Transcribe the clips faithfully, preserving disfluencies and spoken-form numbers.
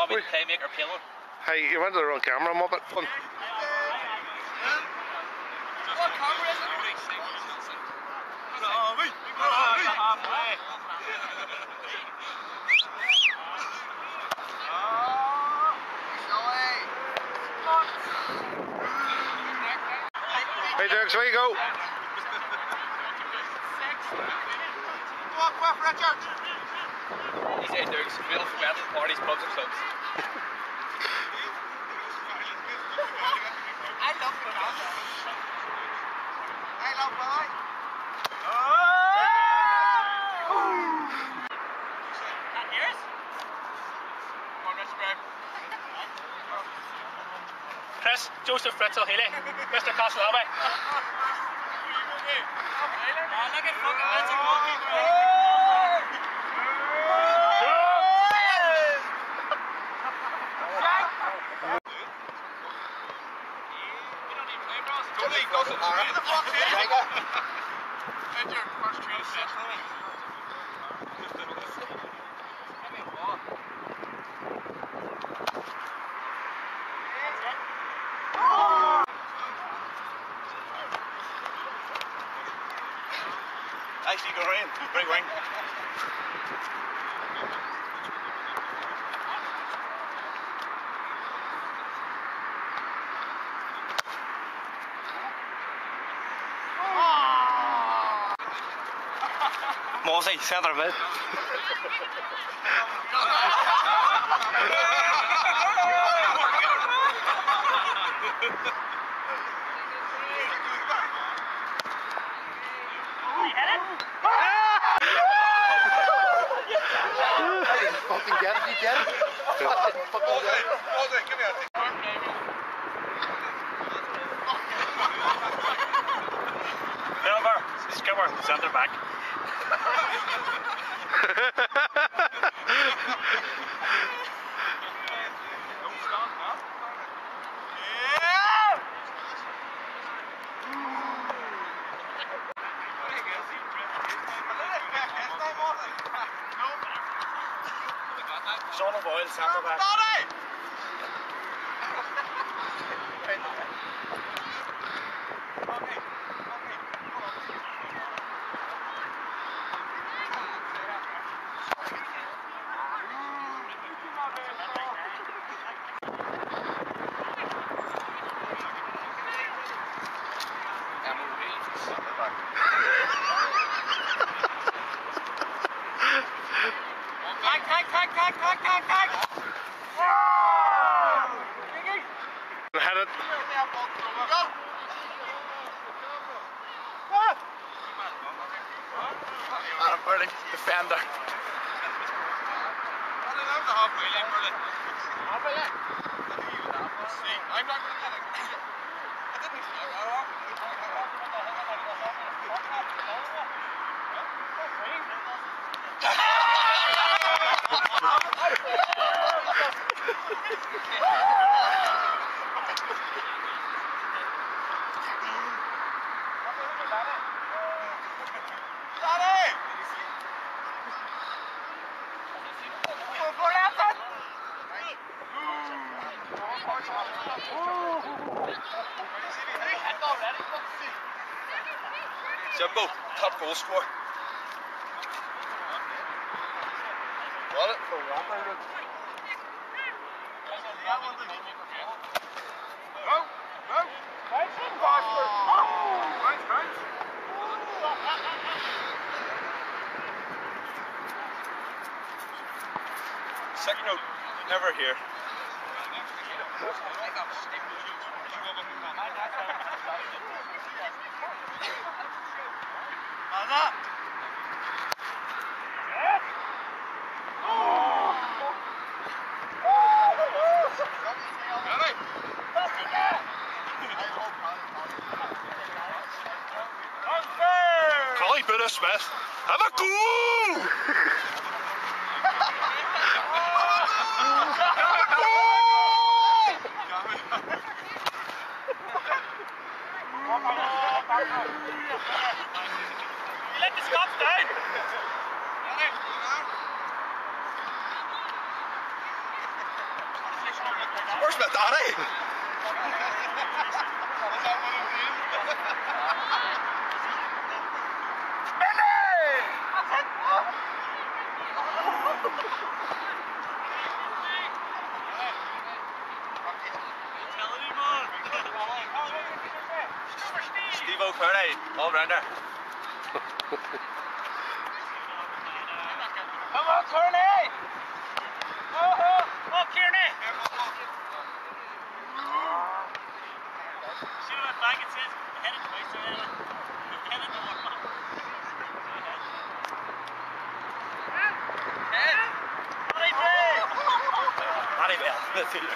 Robbie the playmaker pillar. Hey, you went to the wrong camera, I'm up at fun. What camera is it? Robbie! Robbie! Halfway! Hey Dirks, where you go? Walk, walk, Richard! He said Dirks, middle for metal parties, pubs and clubs. I love the camera. I love boy. That yours? Come on, Mister Brown. Chris, Joseph Fritzl Healy, Mister Castleabbey. Oh, look at fucking Lindsay goalkeeper. Actually, go in. Bring wing. Mossy, centre mid. Fucking get it, you get it? I didn't fucking get it. Hold it, give me a thing. Silver, skipper, centre back. Son of oil, centre back. Tag, tag, tag, tag, tag, tag, tag! Had it. Adam Burley, defender. Halfway leg, Burley. Halfway leg? See, I'm not going to get it. I didn't see Jumbo, top goal scorer. Got it for Rapper. Go, go. Nice one, Foster. Nice, nice. Second note, never here. Anna! Yes! Oh! Collie Buddha Smith. Have a go! You let the Scots down! Where's my daddy? Steve O'Kearney, all rounder. Come on, Kearney! Oh, oh, oh, Kearney! See what back it says? Head it twice already. Head it to one. Head! Paddy Bell! Paddy Bell, midfielder.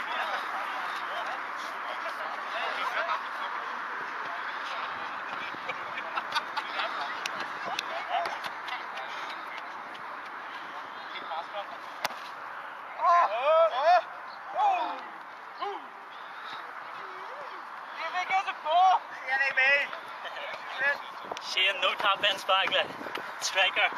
Shane, no top end Spagley. Striker.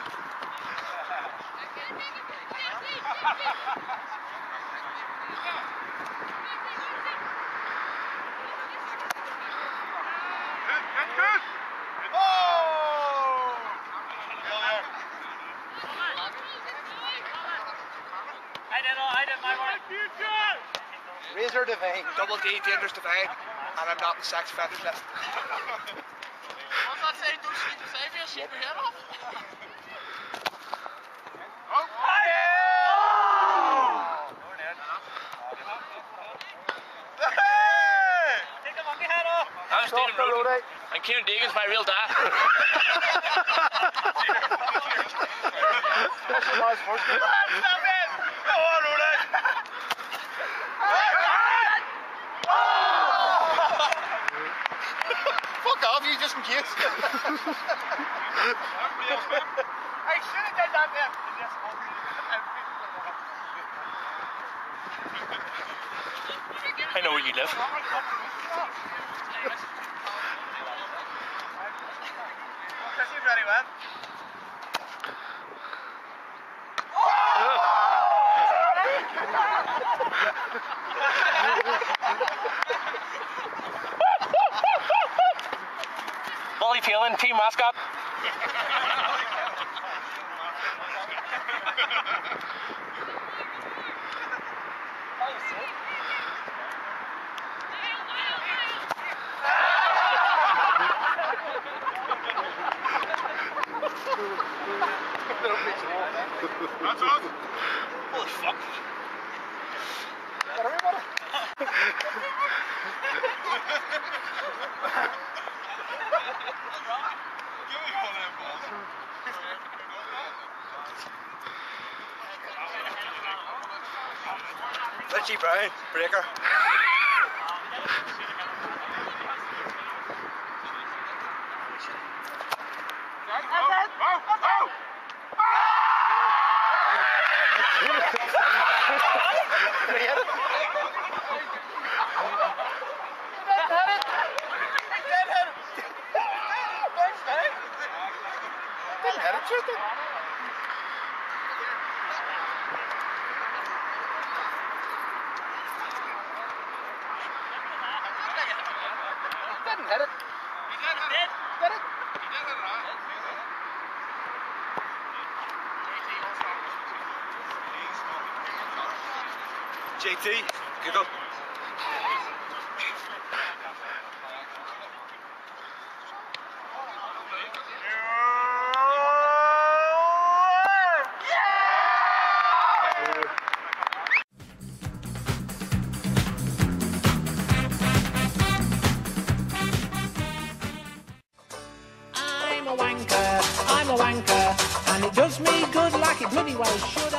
Good, good. Oh! I did all, I did my work. Razor Divine. Double D, Dangerous Divine. And I'm not in sex fetish list. What's that saying? Don't sleep the savior, sleep your head off. Oh! Take the monkey head off. I'm Stephen Roden. And Kieran Deegan's my real dad. Specialised horseman. Stop it! Go on, Roden! Fuck off, you just in case. I should have done that then. I know where you live. Chris, you very well. Molly Peeling, team mascot. That's us. Holy fuck. Got everybody? Give me one of them balls. Richie Brown, breaker. Didn't hit it. He did hit it. Did it? He did hit it, right? J T, Google. I'm a wanker, I'm a wanker, and it does me good like it bloody well should.